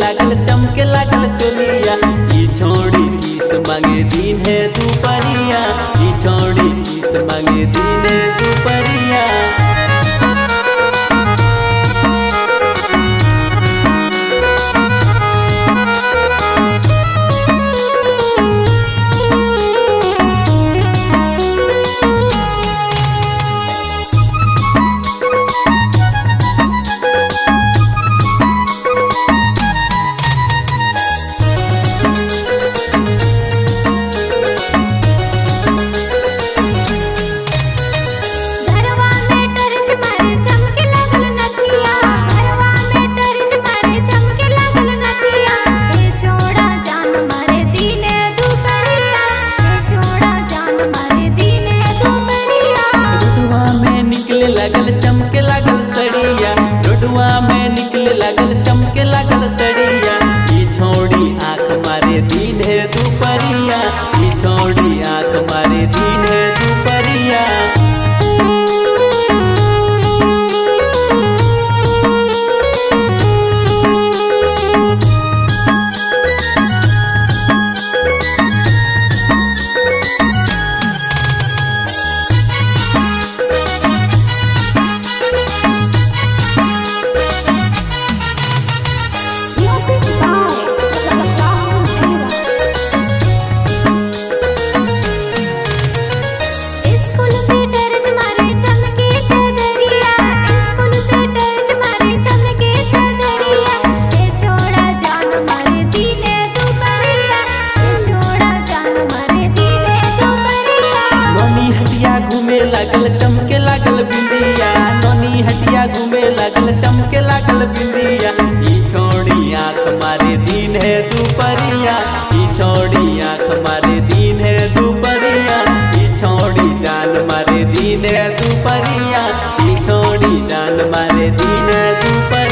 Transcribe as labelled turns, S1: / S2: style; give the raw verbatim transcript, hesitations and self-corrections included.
S1: लागल चमके लागल चोलिया। ई छोड़ी किस मांगे दिन है दुपहरिया, ई छोड़ी किस मांगे दिन है दुपहरिया। लागल चमके लागल सड़िया, रोडवा में निकले लागल चमके लागल सड़िया। ई छोड़ी आँख मारे दिन है दुपहरिया, ई छोड़ी आँख मारे दिन है दुपहरिया। घूमे लागल चमके लागल बिंदिया, नोनी हटिया घूमे लागल चमके लागल बिंदिया। ई छोड़ी आँख मारे दिन है दुपहरिया, ई छोड़ी आँख मारे दिन है दुपहरिया। ई छोड़ी जान मारे दिन है दुपहरिया, ई छोड़ी जान मारे दिन है दुपहरिया।